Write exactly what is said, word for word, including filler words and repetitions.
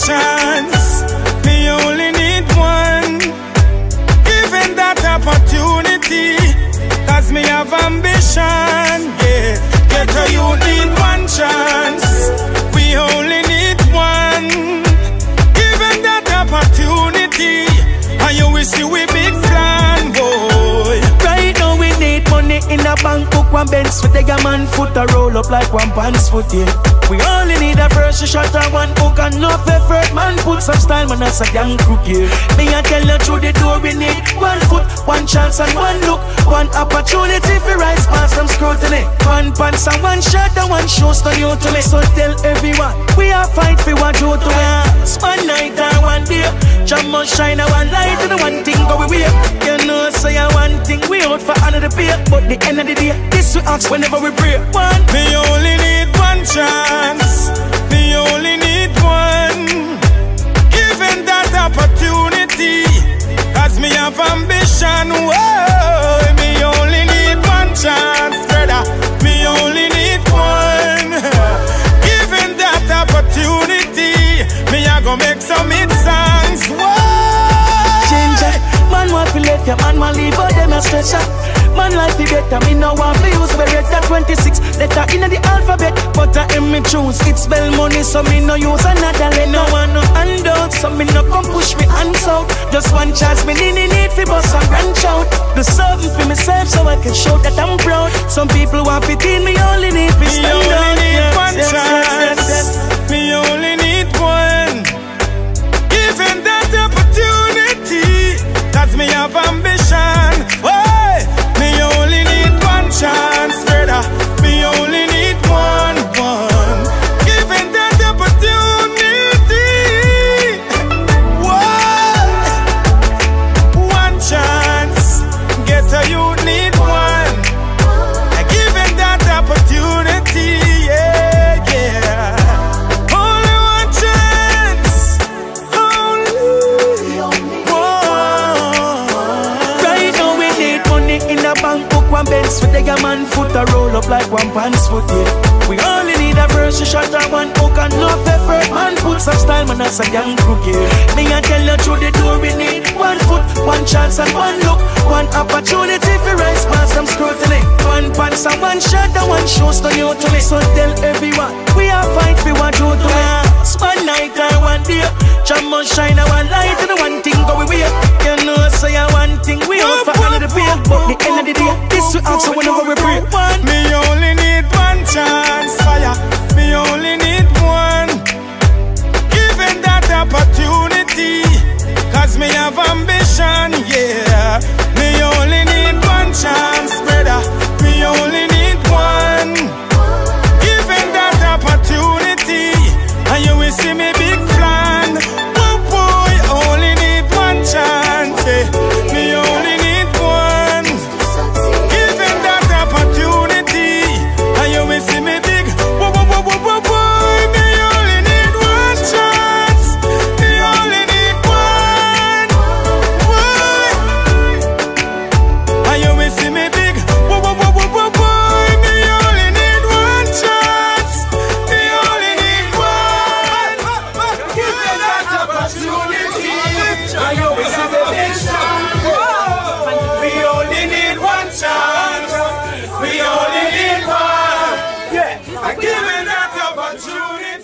chance. Me only need one. Given that opportunity, cause me have ambition, yeah. Get a you need one chance. We only need one. Given that opportunity, and you will see we big plan, boy. Right now we need money in a bank book, one Benz for take a man foot a roll up like one pants foot, yeah. We only need a first shot and one hook and enough effort, man. Put some style, man, that's a damn crook, yeah. Me I tell you through the door, we need one foot, one chance and one look, one opportunity for rise past some scrutiny. One pants and one shirt and one shoes to you to me. So tell everyone, we are fight for what you to us. One night and one day, jam must shine and one light and one thing go we wait. You know, say so one thing we out for another beer, but the end of the day, this we ask whenever we pray. One, me only need one chance. Me only need one. Given that opportunity, cause me have ambition. Whoa, me only need one chance, brother. Me only need one. Given that opportunity, me a go make some hit songs. Whoa, ginger, man want to let your man want leave, but them a stress up. Man life be better, me no want to use beretta twenty-six letter in the alphabet, but I am me choose. It's spell money, so me no use another letter. No one no handout, so me no come push me hands out. Just one chance, me need need fi bust and branch out. Do something for myself so I can show that I'm proud. Some people want fit in, me only need fi stand out. Me only need yes, one yes, chance. yes, yes, yes. Me only need one. Given that opportunity, cause me have ambition. Oh, me only need one chance, brother. Me only need one, one. Given that opportunity, one, one chance. Get a you need one. Given that opportunity, yeah, yeah. Only one chance. Only one. Right now we need money in a bank book, one Benz for take a man foot a roll up like one pants foot, yeah. We only need a first shot and one hook and enough effort, man. Put some style, man, that's a damn crook, yeah. Me I tell you through the door, we need one foot, one chance and one look, one opportunity for rise past some scrutiny. One pants and one shirt and one shoes to you to me. So tell everyone, we are fight for what you do us. One night and one day, jam must shine and one light and one thing go we wait. You know, say so one thing we out for another beer, but the end of the day, this we ask whenever we pray. One, me only need one chance, fire. Me only need one. Given that opportunity, cause me have ambition, yeah. Me only need one chance, brother. Me only need one. Given that opportunity, and you will see me big plan. Oh boy, only need one chance, eh. Me only need one. Given that opportunity, and you will see me big. Whoa, whoa, whoa, whoa, whoa, boy. Me only need one chance. Me only need one. Boy. And you will see me big. Whoa, whoa, whoa, whoa, whoa, boy. Me only need one chance. Me only need one. Given that opportunity, and you will see me big. We only need one chance. We only need one. Yeah, given that opportunity.